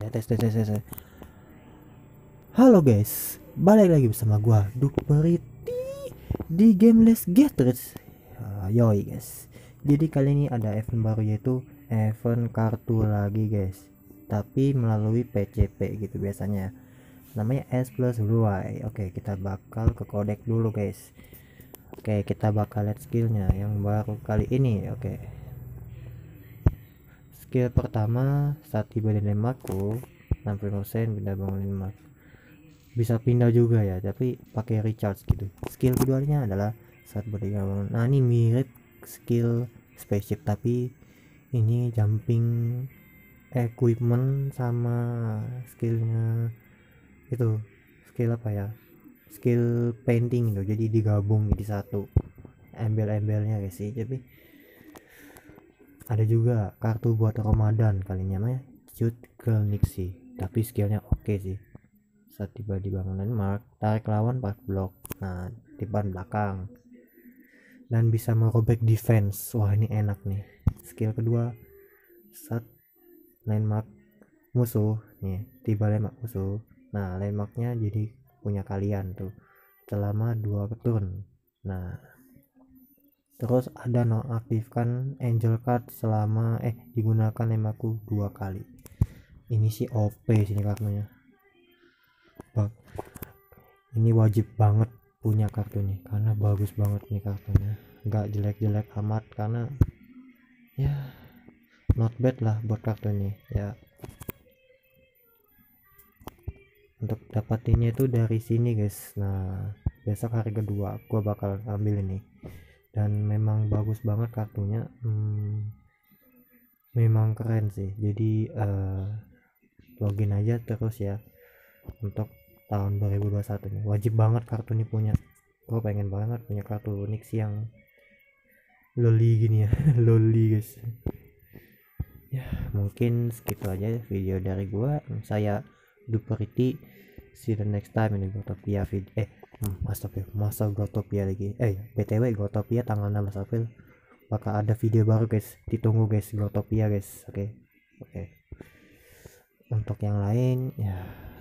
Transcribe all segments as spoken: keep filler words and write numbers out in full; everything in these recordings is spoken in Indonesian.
tes tes tes tes. Halo guys, balik lagi bersama gua Duperiti di game Let's Get Rich. Uh, yoi guys. Jadi kali ini ada event baru, yaitu event kartu lagi guys, tapi melalui P C P gitu biasanya. Namanya S plus Y. Oke, kita bakal ke kodek dulu guys. Oke, kita bakal lihat skillnya yang baru kali ini. Oke, skill pertama, saat tiba di landmarkku enam puluh persen pindah bangun landmark. Bisa pindah juga ya, tapi pakai recharge gitu. Skill keduanya adalah saat berdiri bangun. Nah, ini mirip skill spaceship, tapi ini jumping equipment sama skillnya itu, skill apa ya, skill painting gitu, jadi digabung jadi satu embel-embelnya guys sih. Tapi ada juga kartu buat Ramadan, kali ini namanya Cute Girl Nixie, tapi skillnya oke okay sih. Saat tiba di bangunan landmark, tarik lawan empat blok, nah depan belakang, dan bisa merobek defense. Wah, ini enak nih. Skill kedua, saat landmark musuh nih, tiba landmark musuh, nah landmarknya jadi punya kalian tuh selama dua turn. Nah, terus ada nonaktifkan angel card selama eh digunakan landmarkku dua kali. Ini sih O P sini kartunya. Bang, ini wajib banget punya kartu nih, karena bagus banget nih kartunya, nggak jelek-jelek amat, karena ya not bad lah buat kartu ini ya. Untuk dapatinnya itu dari sini guys. Nah, besok hari kedua gua bakal ambil ini, dan memang bagus banget kartunya. hmm, memang keren sih. Jadi uh, login aja terus ya. Untuk tahun dua ribu dua puluh satu nih wajib banget kartu ini punya. Gue pengen banget punya kartu Nixie yang loli gini ya. Loli guys ya. Mungkin segitu aja video dari gua. Saya Duperiti, see you the next time ini Growtopia video eh hmm, masa masa Growtopia lagi eh btw Growtopia tanggal enam belas April bakal ada video baru guys, ditunggu guys Growtopia guys. Oke okay. Oke okay. Untuk yang lain ya,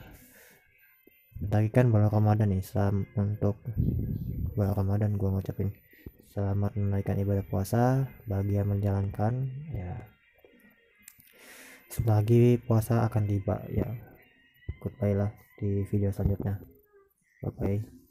tadi kan bulan Ramadan nih. Selam untuk bulan Ramadan gua ngucapin selamat menunaikan ibadah puasa bagi yang menjalankan ya. Sebentar lagi puasa akan tiba ya. Goodbye lah di video selanjutnya. Bye bye.